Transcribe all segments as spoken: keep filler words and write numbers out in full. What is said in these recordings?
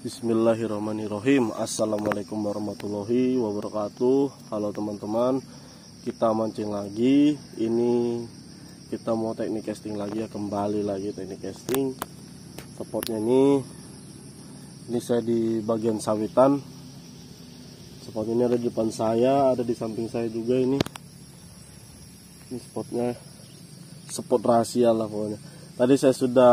Bismillahirrahmanirrahim. Assalamualaikum warahmatullahi wabarakatuh. Halo teman-teman, kita mancing lagi. Ini kita mau teknik casting lagi ya, kembali lagi teknik casting. Spotnya ini, ini saya di bagian sawitan. Spot ini ada di depan saya, ada di samping saya juga ini. Ini spotnya, spot rahasia lah pokoknya. Tadi saya sudah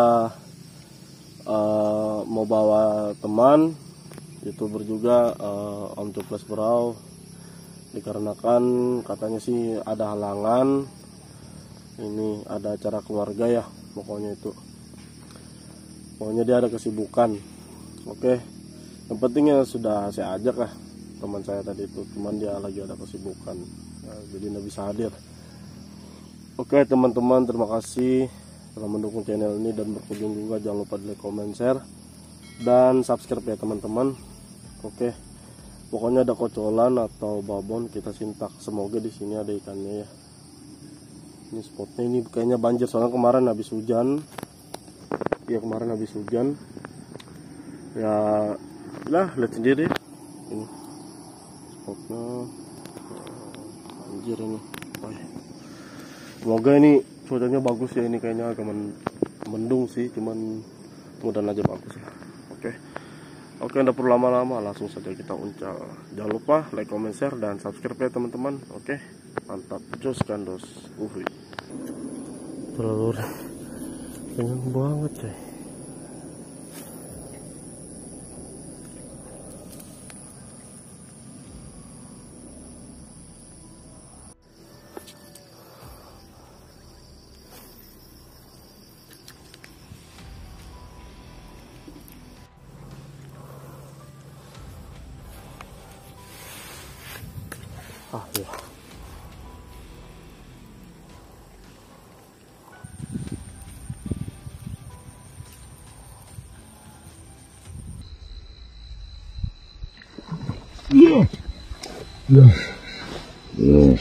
Uh, mau bawa teman YouTuber juga, uh, Om Cuples Berau, dikarenakan katanya sih ada halangan, ini ada acara keluarga ya, pokoknya itu pokoknya dia ada kesibukan. Oke, yang pentingnya sudah saya ajak lah teman saya tadi itu, cuman dia lagi ada kesibukan, nah, jadi nggak bisa hadir. Oke teman-teman, terima kasih telah mendukung channel ini dan berkunjung juga. Jangan lupa di like, comment, share, dan subscribe ya teman-teman. Oke, pokoknya ada kocolan atau babon kita sintak. Semoga di sini ada ikannya ya. Ini spotnya ini kayaknya banjir soalnya kemarin habis hujan. Ya kemarin habis hujan. Ya, lah lihat sendiri. Ini spotnya banjir ini. Oh, ya. Semoga ini cuacanya bagus ya, ini kayaknya agak mendung sih, cuman mudah-mudahan aja bagus ya. Oke, oke, nggak perlu lama-lama, langsung saja kita uncal. Jangan lupa like, comment, share, dan subscribe ya teman-teman. Oke, mantap, jos kandos, uhui. Telur, kenyang banget coy. Ah ya. Yeah. Yeah. Yeah.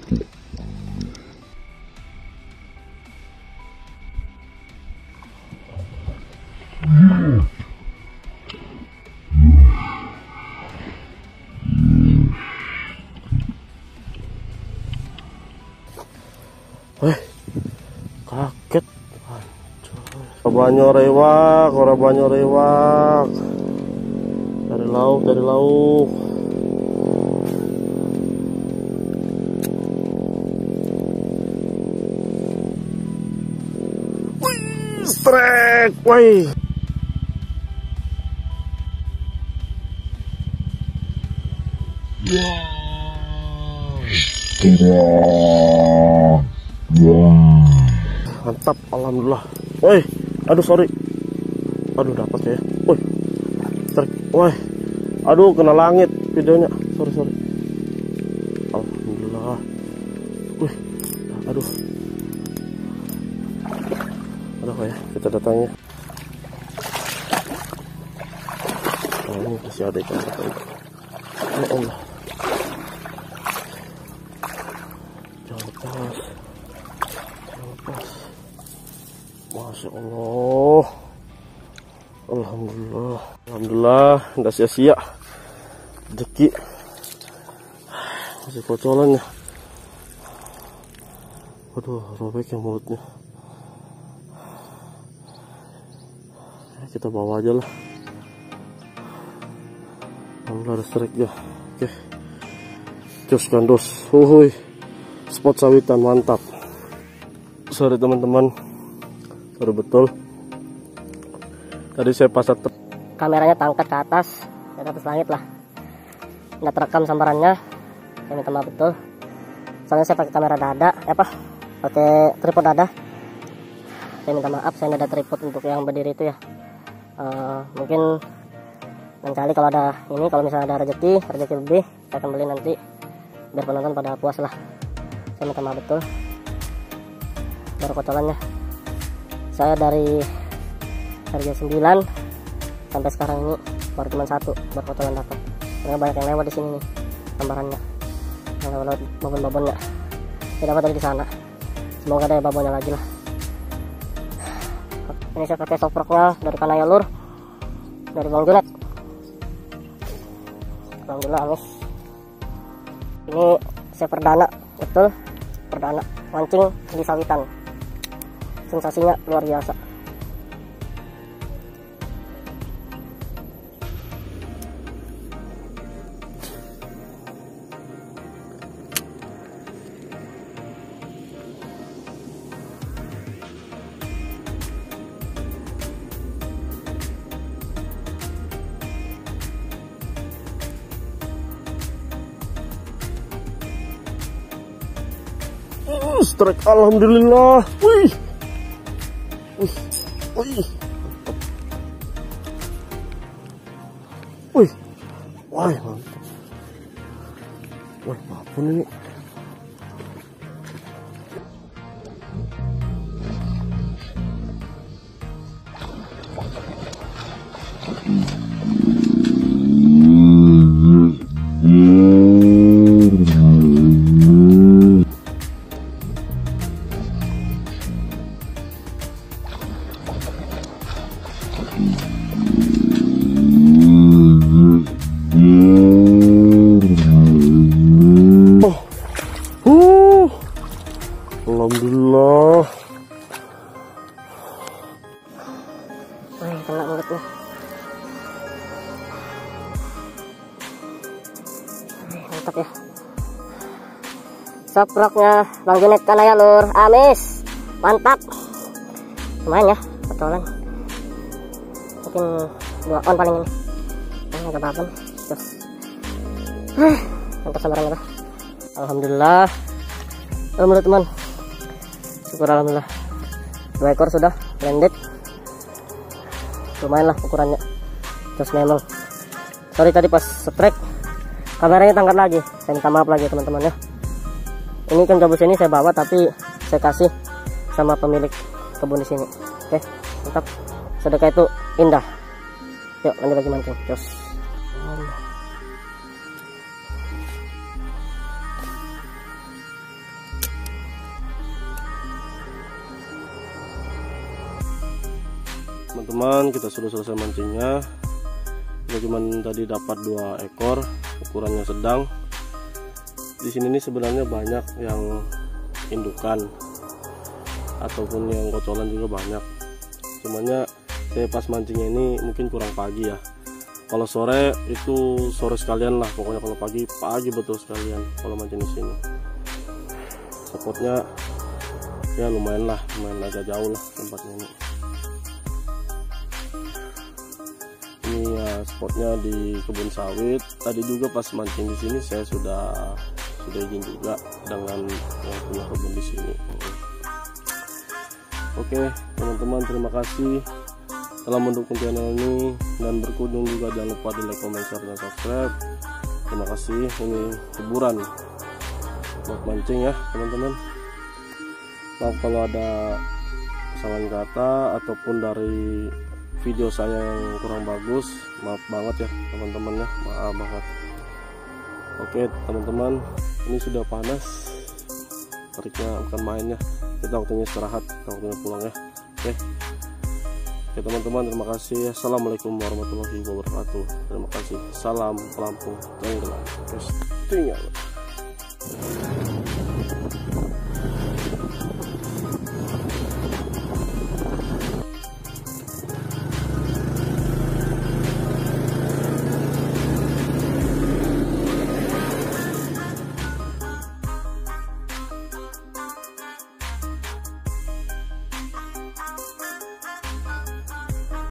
Eh, kaget. Banyo rewak, orang banyo rewak. Dari lauk, dari lauk. Wih, strek, woi. Mantap, alhamdulillah. Woi, aduh sorry. Aduh dapat ya. Woi, strike. Woi, aduh kena langit videonya. Sorry sorry. Alhamdulillah. Wih, aduh. Aduh ya, kita datangnya. Oh, ini masih ada ikan apa itu? Ya Allah. Jangan lepas. Jangan lepas. Masya Allah. Alhamdulillah. Alhamdulillah, nggak sia-sia rezeki. Masih kocolan ya. Waduh, robek yang mulutnya. Ya, kita bawa aja lah. Alhamdulillah ada strike ya. Oke, jos gandos. Uhuy, spot sawitan mantap. Sorry teman-teman, sorry betul. Tadi saya pasang kameranya terangkat ke atas, ke atas langit lah, nggak terekam sambarannya. Saya minta maaf betul. Soalnya saya pakai kamera dada, ya apa? Pakai tripod dada. Saya minta maaf, saya nggak ada tripod untuk yang berdiri itu ya. Uh, mungkin lain kali kalau ada ini, kalau misalnya ada rezeki, rezeki lebih, saya akan beli nanti biar penonton pada puas lah. Saya minta maaf betul. Baru kocolannya. Saya dari harga sembilan sampai sekarang ini baru cuma satu baru kocolan dapat. Karena banyak yang lewat di sini nih gambarannya, yang lewat babon-babonnya. Saya dapat dari di sana. Semoga ada babonnya lagi lah. Ini saya pakai softrocknya dari Kanaya Lur, dari Bang Junet. Alhamdulillah halus. Ini saya perdana, betul perdana mancing di sawitan. Sensasinya luar biasa. Uh, strike, alhamdulillah. Wih, wih, wih, wih, wah, mantap. Wah, apa ini? Oh, uh, alhamdulillah. Wih, kena mulutnya. Wih, mantap ya. Soproknya Bang Junet kan ya lur, amis, mantap. Lumayan ya, petualang. Mungkin dua on paling ini. Ini agak baben. Terus, mantap sambarannya lah. Alhamdulillah. Alhamdulillah teman. Syukur alhamdulillah. Dua ekor sudah blended. Lumayan lah ukurannya. Terus memang. Sorry tadi pas strike kameranya tangkat lagi. Saya minta maaf lagi teman-teman ya. Ini kan gabus ini saya bawa tapi saya kasih sama pemilik kebun di sini. Oke, mantap. Sedekah itu indah. Yuk lanjut lagi mancing. Terus. Teman-teman, kita sudah selesai mancingnya. Kita cuma tadi dapat dua ekor, ukurannya sedang. Di sini nih sebenarnya banyak yang indukan ataupun yang kocolan juga banyak. Cumannya saya pas mancingnya ini mungkin kurang pagi ya. Kalau sore itu sore sekalian lah, pokoknya kalau pagi pagi betul sekalian kalau mancing di sini. Spotnya ya lumayan lah, lumayan agak jauh lah tempatnya ini. Ini ya spotnya di kebun sawit. Tadi juga pas mancing di sini saya sudah sudah izin juga dengan yang punya kebun di sini. Oke teman-teman, terima kasih telah mendukung channel ini dan berkunjung juga. Jangan lupa di like, comment, share, dan subscribe. Terima kasih. Ini hiburan buat mancing ya teman-teman. Maaf kalau ada kesalahan kata ataupun dari video saya yang kurang bagus, maaf banget ya teman-teman ya, maaf banget. Oke teman-teman, ini sudah panas tariknya, bukan main ya. Kita waktunya istirahat, kita waktunya pulang ya. Oke, oke teman-teman, terima kasih. Assalamualaikum warahmatullahi wabarakatuh. Terima kasih. Salam pelampung tenggelam. Terus tinggal.